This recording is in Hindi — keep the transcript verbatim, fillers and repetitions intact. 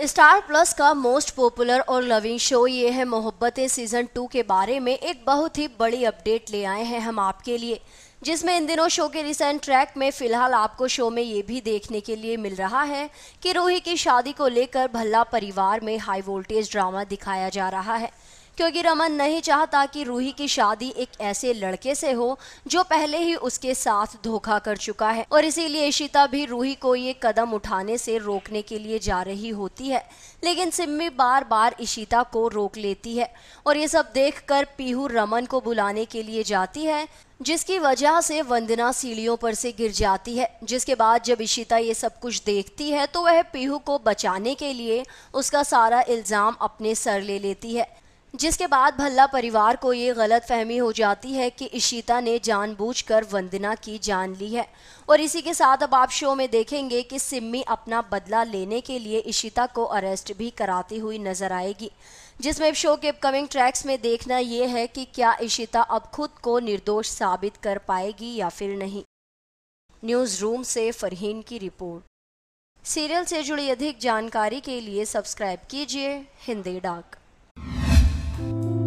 स्टार प्लस का मोस्ट पॉपुलर और लविंग शो ये है मोहब्बतें सीजन टू के बारे में एक बहुत ही बड़ी अपडेट ले आए हैं हम आपके लिए, जिसमें इन दिनों शो के रिसेंट ट्रैक में फिलहाल आपको शो में ये भी देखने के लिए मिल रहा है कि रूही की शादी को लेकर भल्ला परिवार में हाई वोल्टेज ड्रामा दिखाया जा रहा है, क्योंकि रमन नहीं चाहता कि रूही की शादी एक ऐसे लड़के से हो जो पहले ही उसके साथ धोखा कर चुका है, और इसीलिए इशिता भी रूही को ये कदम उठाने से रोकने के लिए जा रही होती है। लेकिन सिम्मी बार बार इशिता को रोक लेती है और ये सब देखकर पीहू रमन को बुलाने के लिए जाती है, जिसकी वजह से वंदना सीढ़ियों पर से गिर जाती है। जिसके बाद जब इशिता ये सब कुछ देखती है तो वह पीहू को बचाने के लिए उसका सारा इल्ज़ाम अपने सर ले लेती है, जिसके बाद भल्ला परिवार को ये गलत फहमी हो जाती है कि इशिता ने जानबूझकर वंदना की जान ली है। और इसी के साथ अब आप शो में देखेंगे कि सिम्मी अपना बदला लेने के लिए इशिता को अरेस्ट भी कराती हुई नजर आएगी, जिसमें शो के अपकमिंग ट्रैक्स में देखना ये है कि क्या इशिता अब खुद को निर्दोष साबित कर पाएगी या फिर नहीं। न्यूज़ रूम से फरहीन की रिपोर्ट। सीरियल से जुड़ी अधिक जानकारी के लिए सब्सक्राइब कीजिए हिंदी डाक।